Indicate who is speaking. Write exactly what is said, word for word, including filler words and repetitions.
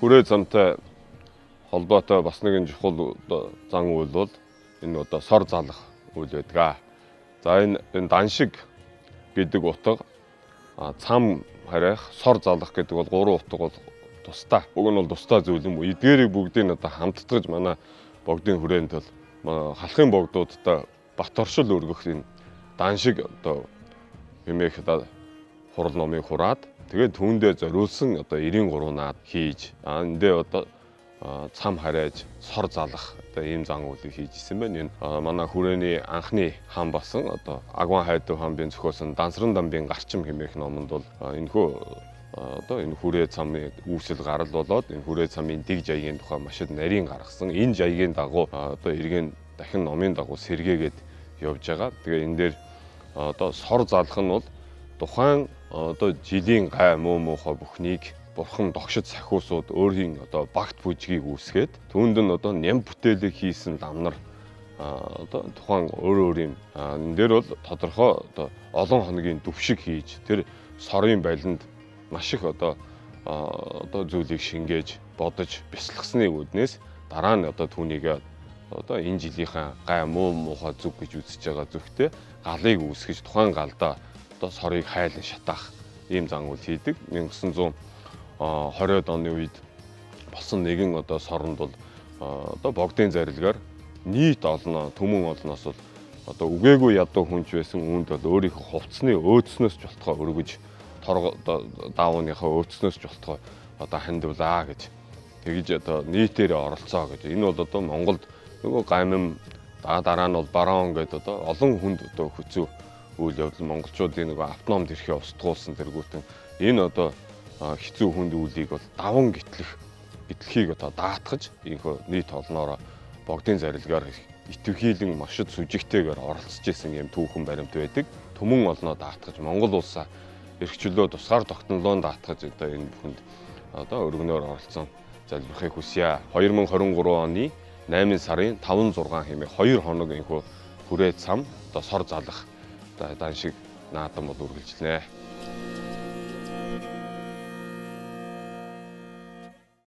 Speaker 1: хүрээ замтай холбоотой бас нэгэн чухал зан үйл бол энэ одоо сор залах үйл байдаг. За энэ энэ даншиг гэдэг утга цам харих, сор залах гэдэг бол гурван утга бол тусдаа. Уг нь бол тусдаа зүйл юм. Эдгээрийг бүгдийг одоо хамтдагж манай богдын хүрээнд бол халахын богдуудтай бат оршил өргөх энэ даншиг одоо хэмээх хурал номыг хураад тэгээд түүндээ зориулсан одоо нэрийн гурванаад хийж эндээ одоо цам харайж сор залах одоо ийм зан үйлийг хийж исэн байна. Энэ манай хүрээний анхны хаан басан одоо Агван хайдуу хаанбын зохиосон Дансран дамбын гарчим хэмээх номонд бол энэхүү одоо энэ хүрээ цамын үүсэл гарал болоод энэ хүрээ цамын дэг жаягийн тухай маш их нарийн гаргасан. Энэ жаягийн дагуу одоо эргэн дахин номын дагуу сэргээгээд явж байгаа. Тэгээ энэ дээр одоо сор залах нь бол тухайн одоо жилийн гай муу муухай бүхнийг бурхан догшид сахиусууд өөрийн одоо багт бүжгийг үүсгээд түүнд нь одоо ням бүтээлэг хийсэн ламнар одоо тухайн өөр өөр юм энэ дээр бол тодорхой одоо олон хоногийн дүвшиг хийж тэр сорын байлинд маш их одоо одоо зүйлийг шингээж бодож бясалгасны үүднээс дараа нь одоо түүнийг одоо энэ жилийнхаа гай муу муухай зүг гэж үзэж байгаа зүгтээ галыг үүсгэж тухайн галдаа одоо сорыг хайлан шатаах ийм зан үйл хийдэг. 천구백오십 оны үед болсон нэгэн одоо соронд бол одоо богдын зарилгаар нийт олноо түмэн олноос бол одоо үгээгүй ядуу хүнч байсан үүнд бол өөрийнхөө хувцсны өөдснөөс ч болтгоо өргөж торго даавныхаа өөдснөөс ч болтгоо одоо хандвлаа гэж тэгж одоо нийтээр оролцоо гэж. Энэ бол одоо Монголд нөгөө гамим дараа нь бол барон гэдэг одоо олон хүнд одоо хүчүү үйл явдал монголчуудын нөгөө автоном тэрхээ устгуулсан тэргүүтэн энэ одоо хэцүү хүнд үйлийг бол даван гитлэх гитлэхийг одоо даатгаж ийхүү нийт олноороо богдын зарилгаар итвхийлэн маш их сүжигтэйгээр оролцож исэн юм түүхэн баримт байдаг. Түмэн олноо даатгаж Монгол улсаа эрхчлөө тусгаар тогтнолоо даатгаж одоо энэ бүхэнд одоо өргөнөөр оролцсон залбирахыг хүсье. две тысячи двадцать три оны найман сарын таван зургаан хэмээх хоёр хоног ийхүү хүрээ цам одоо сор залах даншиг наадам бол үргэлжлэнэ.